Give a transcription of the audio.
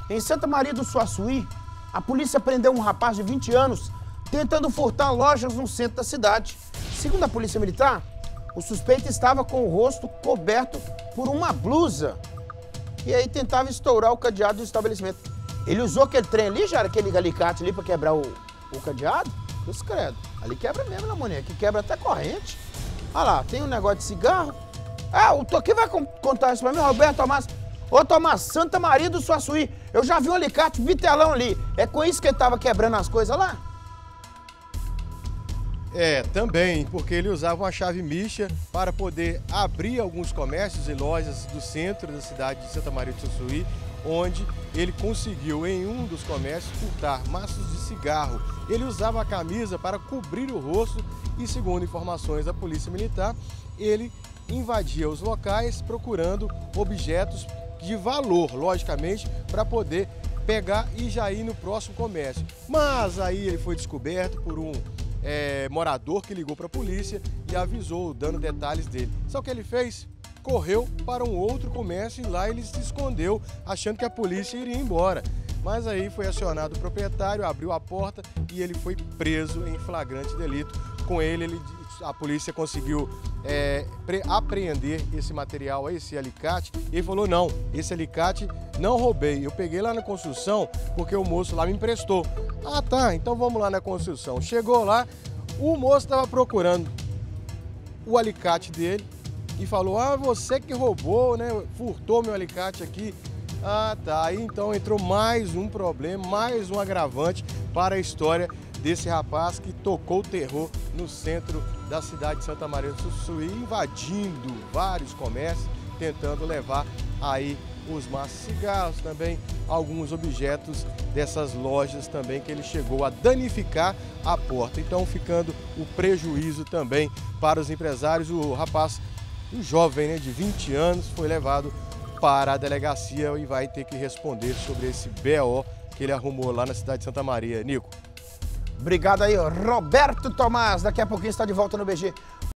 Em Santa Maria do Suaçuí, a polícia prendeu um rapaz de 20 anos tentando furtar lojas no centro da cidade. Segundo a polícia militar, o suspeito estava com o rosto coberto por uma blusa e aí tentava estourar o cadeado do estabelecimento. Ele usou aquele trem ali, já era aquele alicate ali para quebrar o cadeado? Cruz credo. Ali quebra mesmo, né, Moninha? Aqui quebra até corrente. Olha lá, tem um negócio de cigarro. Ah, o Toquinho vai contar isso pra mim, Roberto Tomás. Ô, Tomás, Santa Maria do Suaçuí, eu já vi um alicate vitelão ali. É com isso que ele tava quebrando as coisas lá? É, também, porque ele usava uma chave micha para poder abrir alguns comércios e lojas do centro da cidade de Santa Maria do Suaçuí, onde ele conseguiu, em um dos comércios, furtar maços de cigarro. Ele usava a camisa para cobrir o rosto e, segundo informações da Polícia Militar, ele invadia os locais procurando objetos de valor, logicamente, para poder pegar e já ir no próximo comércio. Mas aí ele foi descoberto por um morador que ligou para a polícia e avisou, dando detalhes dele. Só que ele fez? Correu para um outro comércio e lá ele se escondeu, achando que a polícia iria embora. Mas aí foi acionado o proprietário, abriu a porta e ele foi preso em flagrante delito. Com ele, a polícia conseguiu apreender esse material, esse alicate. E ele falou, não, esse alicate não roubei, eu peguei lá na construção porque o moço lá me emprestou. Ah tá, então vamos lá na construção. Chegou lá, o moço estava procurando o alicate dele e falou, ah, você que roubou, né, furtou meu alicate aqui. Ah tá, aí então entrou mais um problema, mais um agravante para a história desse rapaz que tocou o terror no centro da cidade de Santa Maria do Suaçuí, invadindo vários comércios, tentando levar aí os maços de cigarros, também alguns objetos dessas lojas também que ele chegou a danificar a porta. Então ficando o prejuízo também para os empresários. O rapaz, um jovem, né, de 20 anos, foi levado para a delegacia e vai ter que responder sobre esse BO que ele arrumou lá na cidade de Santa Maria. Nico. Obrigado aí, Roberto Tomás. Daqui a pouquinho está de volta no BG.